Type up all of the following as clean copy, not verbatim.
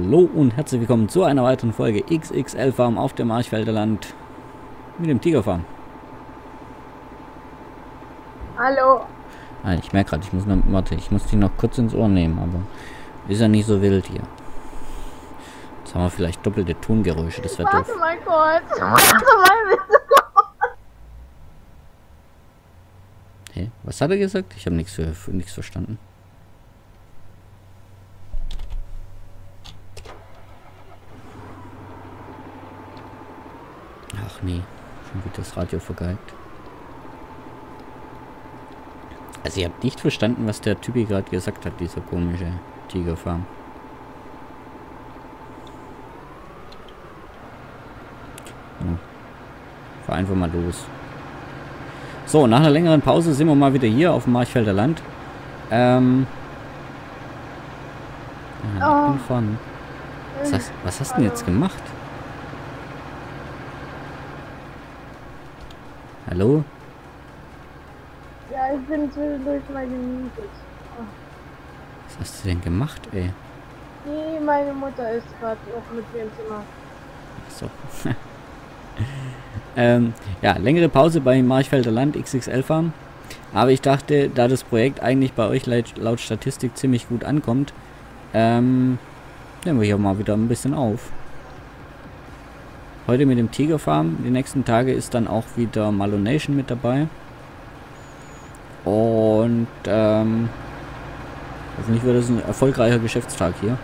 Hallo und herzlich willkommen zu einer weiteren Folge XXL Farm auf dem Marchfelder Land mit dem Tigerfarm. Hallo. Ich merke gerade, ich muss die noch kurz ins Ohr nehmen, aber ist ja nicht so wild hier. Jetzt haben wir vielleicht doppelte Tongeräusche, das wäre doof. Warte mal kurz. Warte mal bitte. Hey, was hat er gesagt? Ich habe nichts verstanden. Ach nee, schon wieder das Radio vergeigt. Also ihr habt nicht verstanden, was der Typi gerade gesagt hat, dieser komische Tigerfarm. Ja. Fahr einfach mal los. So, nach einer längeren Pause sind wir mal wieder hier auf dem Marchfelder Land. Fahren. Was hast du denn jetzt gemacht? Hallo? Ja, ich bin zwischendurch mal gemietet. Was hast du denn gemacht, ey? Nee, meine Mutter ist gerade auch mit mir im Zimmer. So. Ja, längere Pause bei Marchfelder Land XXL Farm. Aber ich dachte, da das Projekt eigentlich bei euch laut Statistik ziemlich gut ankommt, nehmen wir hier mal wieder ein bisschen auf. Heute mit dem Tigerfarm. Die nächsten Tage ist dann auch wieder Malonation mit dabei. Und hoffentlich wird es ein erfolgreicher Geschäftstag hier.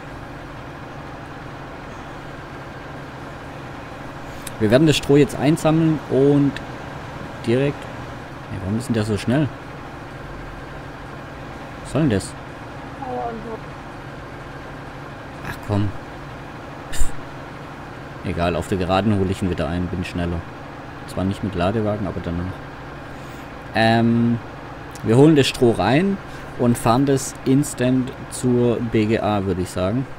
Wir werden das Stroh jetzt einsammeln und direkt... Hey, warum ist denn der so schnell? Was soll denn das? Ach komm. Pff. Egal, auf der Geraden hole ich ihn wieder ein, bin schneller. Zwar nicht mit Ladewagen, aber danach. Wir holen das Stroh rein und fahren das instant zur BGA, würde ich sagen.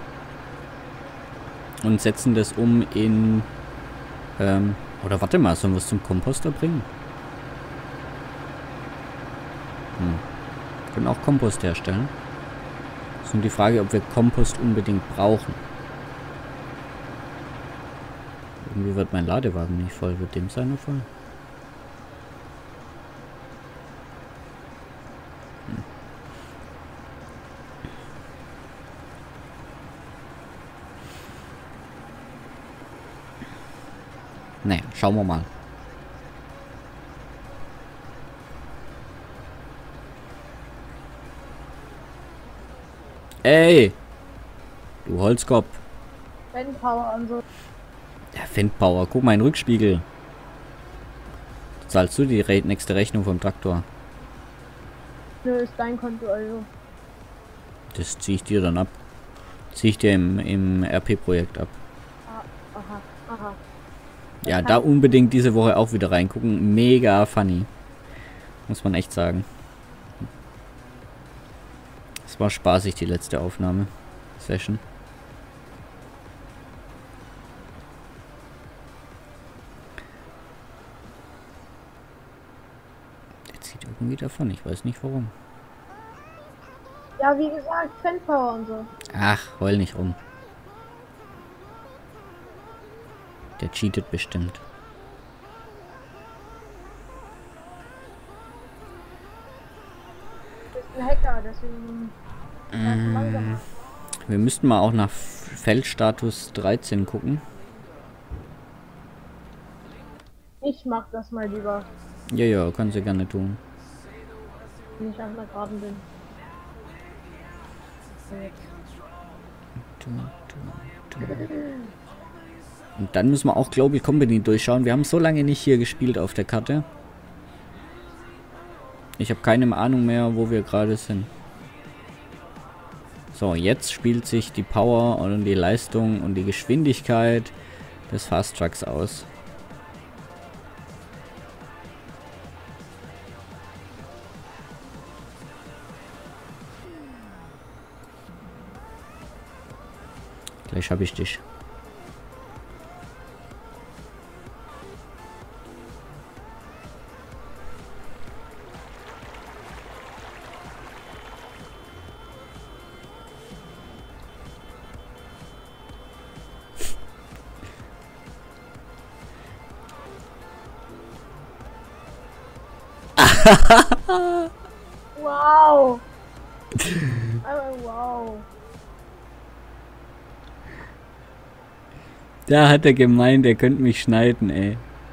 Und setzen das um in... oder warte mal, sollen wir es zum Komposter bringen? Wir können auch Kompost herstellen. Das ist nur die Frage, ob wir Kompost unbedingt brauchen. Irgendwie wird mein Ladewagen nicht voll. Wird dem sein voll? Naja, schauen wir mal. Ey! Du Holzkopf. Fanpower und so. Der Fendpower. Guck mal in den Rückspiegel. Zahlst du die nächste Rechnung vom Traktor? Nö, ist dein Konto also. Das ziehe ich dir dann ab. Ziehe ich dir im RP-Projekt ab. Aha. Ja, da unbedingt diese Woche auch wieder reingucken. Mega funny. Muss man echt sagen. Es war spaßig, die letzte Aufnahme-Session. Der zieht irgendwie davon. Ich weiß nicht warum. Ja, wie gesagt, Fanpower und so. Ach, heul nicht rum. Der cheatet bestimmt. Du bist ein Hacker, deswegen... Wir müssten mal auch nach Feldstatus 13 gucken. Ich mach das mal lieber, Ja, können Sie gerne tun. wenn ich auf der Graben bin. Und dann müssen wir auch Global Company durchschauen. Wir haben so lange nicht hier gespielt auf der Karte. Ich habe keine Ahnung mehr, wo wir gerade sind. So, jetzt spielt sich die Power und die Leistung und die Geschwindigkeit des Fast Trucks aus. Gleich habe ich dich. Wow. Wow. Da hat er gemeint, er könnte mich schneiden, ey.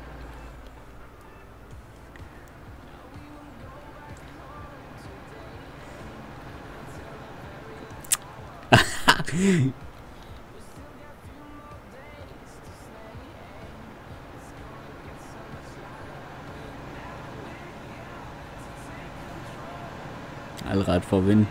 Allrad vor Wind.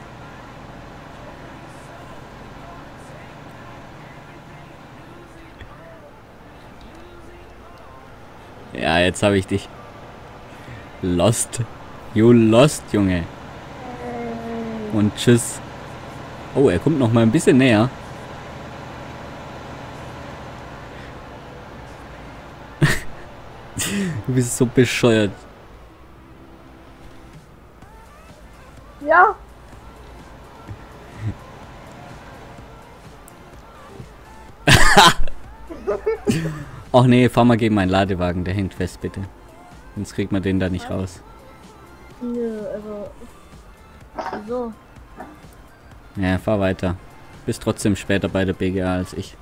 Ja, jetzt habe ich dich. Lost. You lost, Junge. Und tschüss. Oh, er kommt noch mal ein bisschen näher. Du bist so bescheuert. Ja. Ach nee, fahr mal gegen meinen Ladewagen, der hängt fest, bitte. Sonst kriegt man den da nicht raus. Nö, also. So. Ja, fahr weiter. Bist trotzdem später bei der BGA als ich.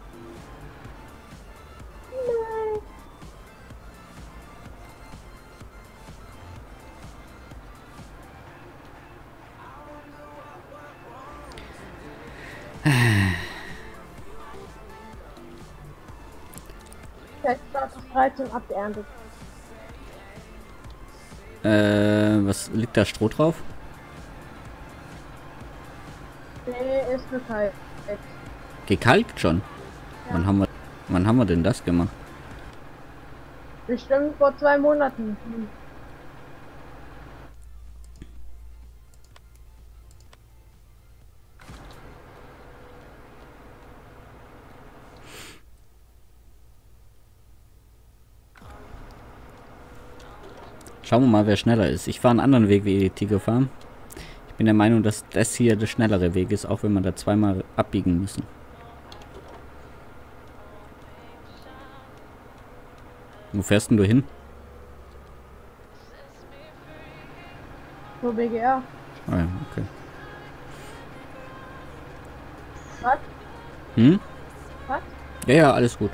Vielleicht 13 abgeerntet. Was liegt da Stroh drauf? Nee, ist nur kalt. Gekalkt schon? Ja. Wann haben wir denn das gemacht? Bestimmt vor 2 Monaten. Schauen wir mal, wer schneller ist. Ich fahre einen anderen Weg wie die Tiger Farm. Ich bin der Meinung, dass das hier der schnellere Weg ist, auch wenn wir da zweimal abbiegen müssen. Wo fährst denn du hin? Nur BGR. Ah ja, okay. Was? Hm? Was? Ja, ja, alles gut.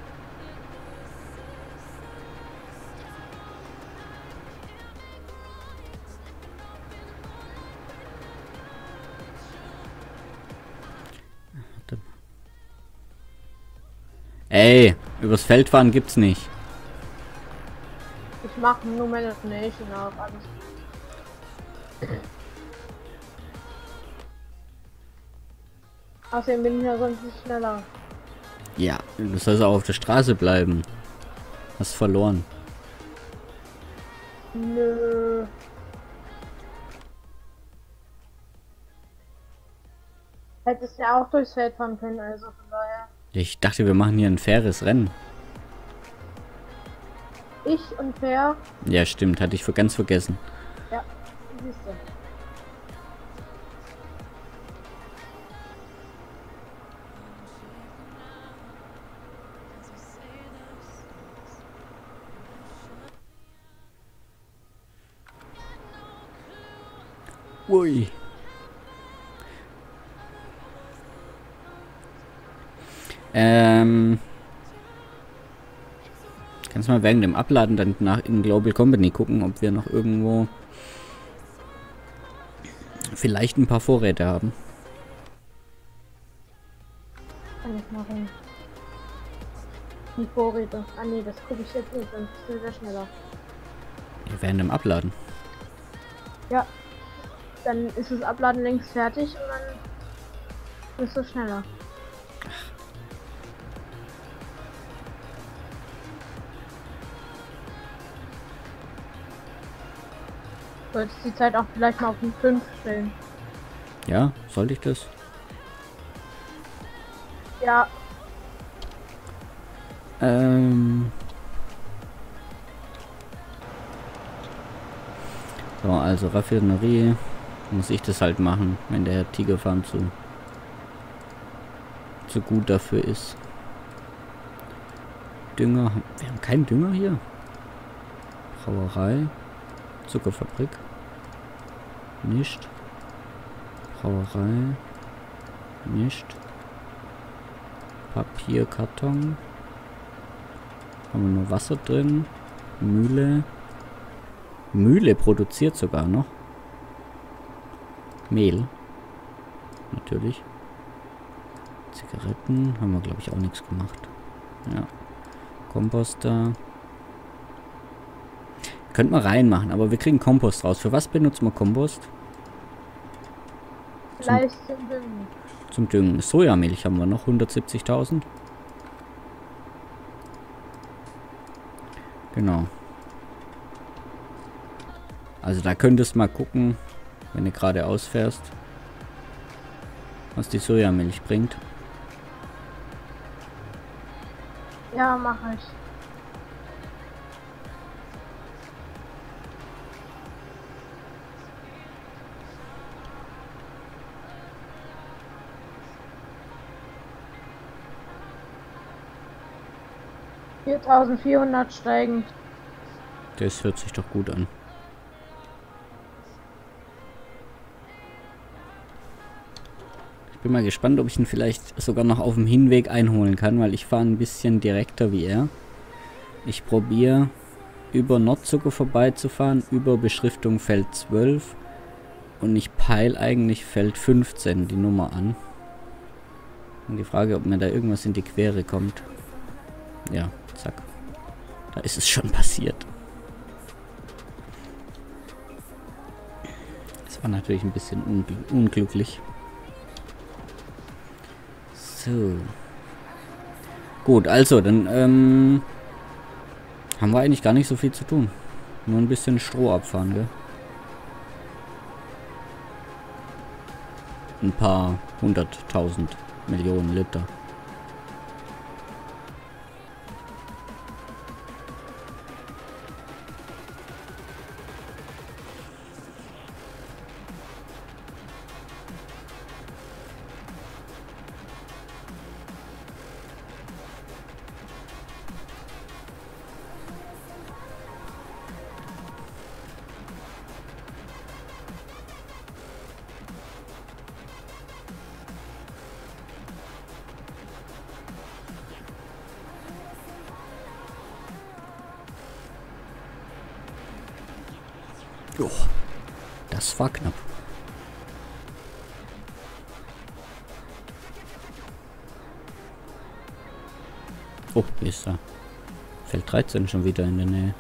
Ey, übers Feld fahren gibt's nicht. Ich mache nur meine Nation auf alles. Außerdem bin ich ja sonst nicht schneller. Ja, du sollst auch auf der Straße bleiben. Hast verloren. Nö. Hättest ja auch durchs Feld fahren können, also von daher. Ich dachte, wir machen hier ein faires Rennen. Ich und Fair. Ja, stimmt, hatte ich ganz vergessen. Ja, siehst du. Ui. Kannst du mal während dem Abladen dann nach in Global Company gucken, ob wir noch irgendwo vielleicht ein paar Vorräte haben. Kann ich machen. Die Vorräte. Ah ne, das gucke ich jetzt nicht, dann bist du wieder schneller. Ja, während dem Abladen. Ja. Dann ist das Abladen längst fertig und dann bist du schneller. Solltest die Zeit auch vielleicht mal auf den 5 stellen. Ja, sollte ich das? Ja, So, also Raffinerie muss ich das halt machen, wenn der Tiger Farm zu gut dafür ist. Dünger, wir haben keinen Dünger hier. Brauerei. Zuckerfabrik. Nicht. Brauerei. Nicht. Papier, Karton. Haben wir nur Wasser drin. Mühle. Mühle produziert sogar noch. Mehl. Natürlich. Zigaretten. Haben wir, glaube ich, auch nichts gemacht. Ja. Komposter. Könnten wir reinmachen, aber wir kriegen Kompost raus. Für was benutzen wir Kompost? Vielleicht zum Düngen. Zum Düngen. Sojamilch haben wir noch. 170.000. Genau. Also da könntest du mal gucken, wenn du geradeaus fährst, was die Sojamilch bringt. Ja, mache ich. $4.400 steigend. Das hört sich doch gut an. Ich bin mal gespannt, ob ich ihn vielleicht sogar noch auf dem Hinweg einholen kann, weil ich fahre ein bisschen direkter wie er. Ich probiere über Nordzucker vorbeizufahren, über Beschriftung Feld 12 und ich peile eigentlich Feld 15 die Nummer an. Und die Frage, ob mir da irgendwas in die Quere kommt. Ja, zack. Da ist es schon passiert. Das war natürlich ein bisschen unglücklich. So. Gut, also, dann haben wir eigentlich gar nicht so viel zu tun. Nur ein bisschen Stroh abfahren, gell? Ein paar 100.000 Millionen Liter. Jo, das war knapp. Oh, hier ist er. Feld 13 schon wieder in der Nähe.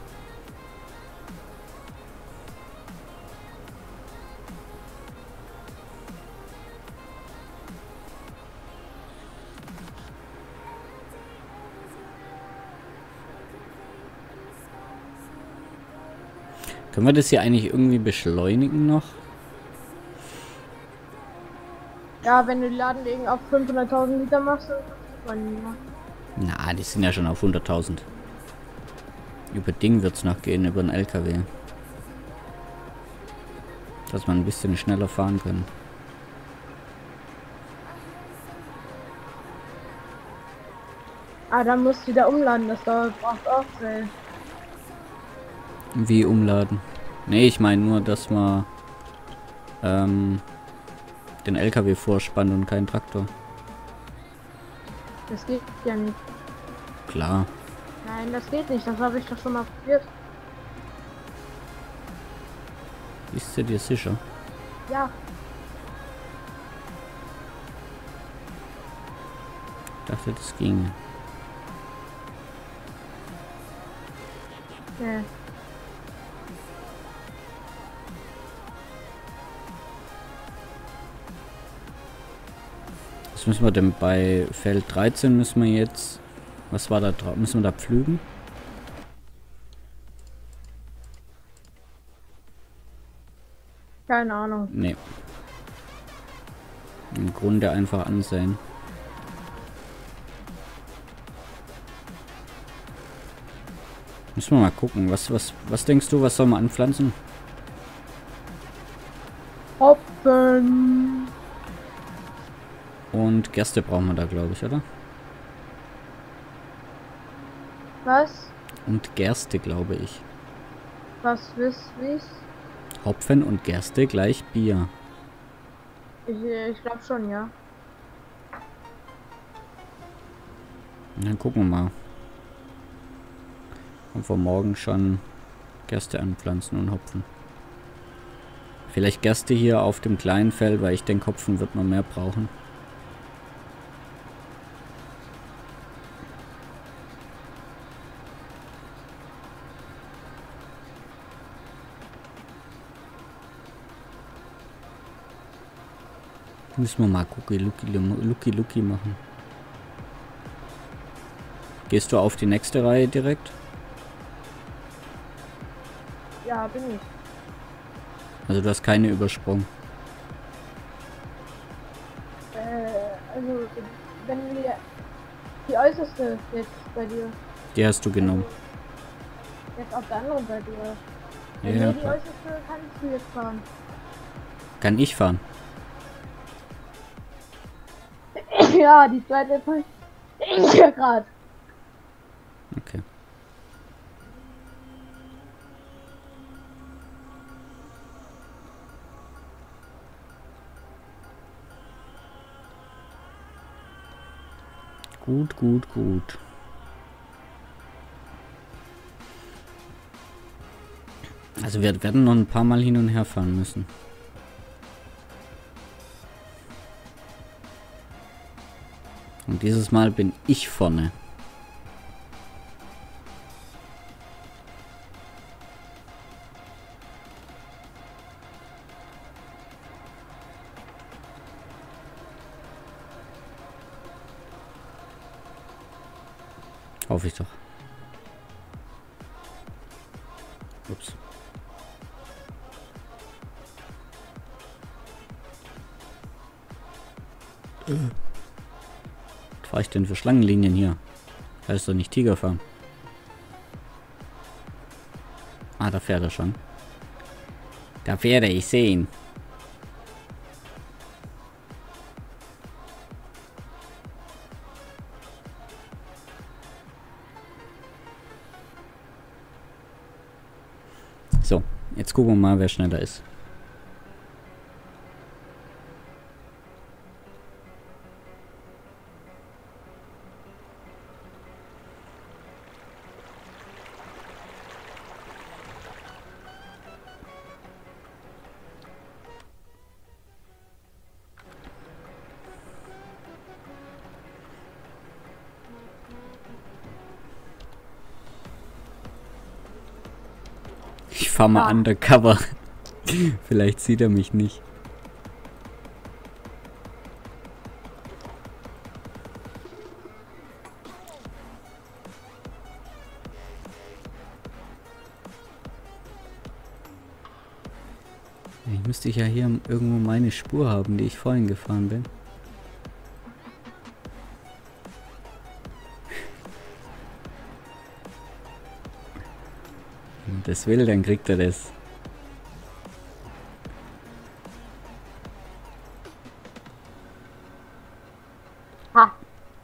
Können wir das hier eigentlich irgendwie beschleunigen noch? Ja, wenn du die Ladenwegen auf 500.000 Liter machst, dann Na, die sind ja schon auf 100.000. Über Ding wird es noch gehen, über den LKW. Dass man ein bisschen schneller fahren kann. Ah, dann musst du wieder umladen, das braucht auch Zeit. Wie umladen? Nee, ich meine nur, dass man den LKW vorspannt und keinen Traktor. Das geht ja nicht. Klar. Nein, das geht nicht, das habe ich doch schon mal probiert. Bist du dir sicher? Ja, Ich dachte, das ging. nee. Was müssen wir denn bei Feld 13 müssen wir jetzt... Was war da drauf? Müssen wir da pflügen? Keine Ahnung. Nee. Im Grunde einfach ansehen. Müssen wir mal gucken. Was denkst du, was soll man anpflanzen? Hopfen. Und Gerste brauchen wir da, glaube ich, oder? Was? Und Gerste, glaube ich. Was wie's? Hopfen und Gerste gleich Bier. Ich glaube schon, ja. Dann gucken wir mal. Und vor morgen schon Gerste anpflanzen und Hopfen. Vielleicht Gerste hier auf dem kleinen Feld, weil ich denke, Hopfen wird noch mehr brauchen. Müssen wir mal Lucky machen. Gehst du auf die nächste Reihe direkt? Ja, bin ich. Also du hast keine übersprungen. Also, wenn wir die äußerste jetzt bei dir. Die hast du genommen. Jetzt auf der anderen Seite, oder? Wenn Ja, die äußerste kannst du jetzt fahren. kann ich fahren? Ja, die zweite Fall. Ja, gerade. Okay. Gut. Also wir werden noch ein paar Mal hin und her fahren müssen. Und dieses Mal bin ich vorne. Hoffe ich doch. Ups. Was fahre ich denn für Schlangenlinien hier? Heißt doch nicht Tiger fahren. Ah, da fährt er schon. Da fährt er, ich sehe ihn. So, jetzt gucken wir mal, wer schneller ist. Ich fahr mal undercover. Vielleicht sieht er mich nicht. Ich müsste ja hier irgendwo meine Spur haben, die ich vorhin gefahren bin. Wenn das will, dann kriegt er das. Ha.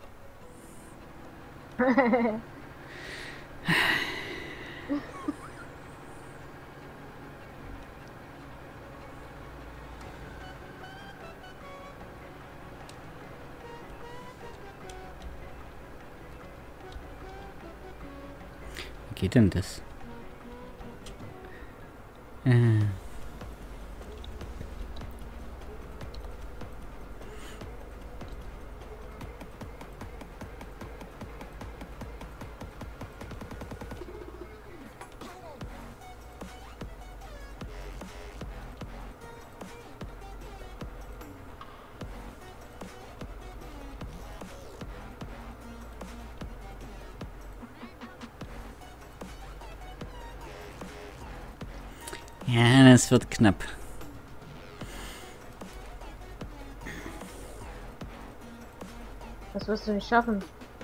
Wie geht denn das? Ja, das wird knapp. Das wirst du nicht schaffen.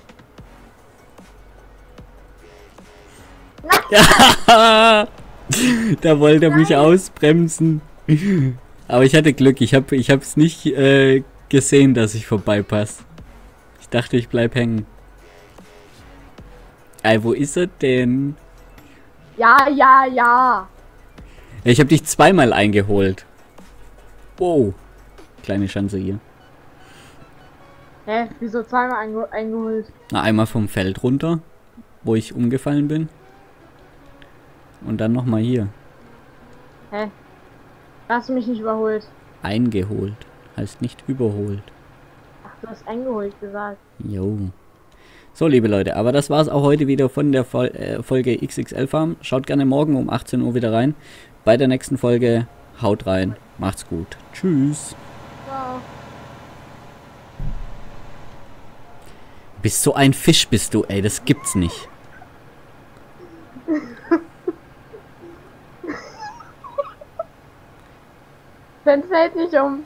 Da wollte er mich ausbremsen. Aber ich hatte Glück. Ich hab's nicht gesehen, dass ich vorbeipasse. Ich dachte, ich bleib hängen. Ey, wo ist er denn? Ja, ja, ja. Ja, ich habe dich zweimal eingeholt. Wow. Kleine Chance hier. Hä? Wieso zweimal eingeholt? Na, einmal vom Feld runter, wo ich umgefallen bin. Und dann nochmal hier. Hä? Da hast du mich nicht überholt. Eingeholt. Heißt nicht überholt. Ach, du hast eingeholt gesagt. Jo. So, liebe Leute, aber das war's auch heute wieder von der Folge XXL Farm. Schaut gerne morgen um 18 Uhr wieder rein. Bei der nächsten Folge haut rein. Macht's gut. Tschüss. Ciao. Bist so ein Fisch bist du, ey. Das gibt's nicht. Fenster hält nicht um.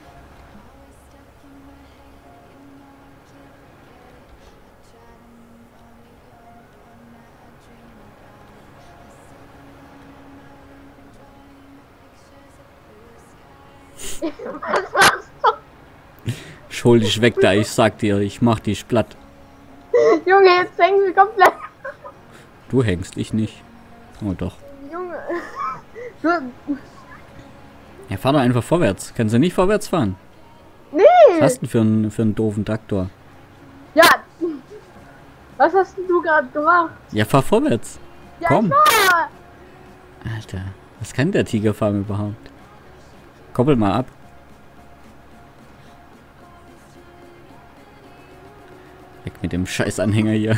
Was machst du? Schul dich weg da, ich sag dir, ich mach dich platt. Junge, jetzt hängen wir komplett. Du hängst, ich nicht. Oh doch. Junge. Du, Ja, fahr doch einfach vorwärts. Kannst du nicht vorwärts fahren? nee. Was hast du denn für einen doofen Traktor? Ja. Was hast denn du gerade gemacht? Ja, fahr vorwärts. Ja, Komm. ich war. Alter, was kann der Tigerfarm überhaupt? Koppel mal ab. Weg mit dem scheiß Anhänger hier.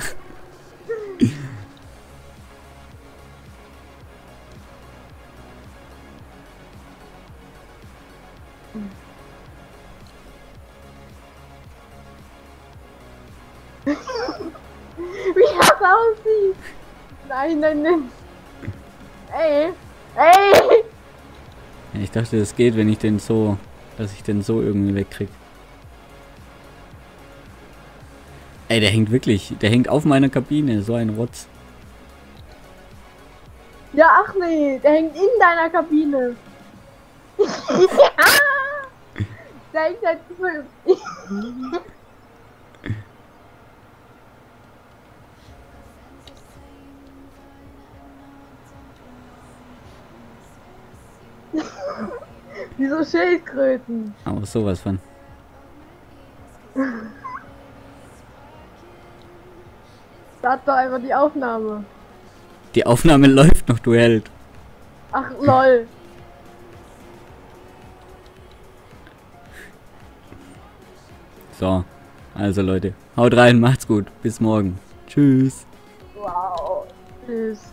Wie das aussieht. Nein, nein, nein. Ey. Ey. Ich dachte, das geht, wenn ich den so, dass ich den so irgendwie wegkrieg. Ey, der hängt wirklich, der hängt auf meiner Kabine, so ein Rotz. Ja, ach nee, der hängt in deiner Kabine. Ja. Der hängt halt voll. Wieso Schildkröten? Aber sowas von. Start doch einfach die Aufnahme. Die Aufnahme läuft noch, du Held. Ach lol. So, also Leute, haut rein, macht's gut, bis morgen. Tschüss. Wow. Tschüss.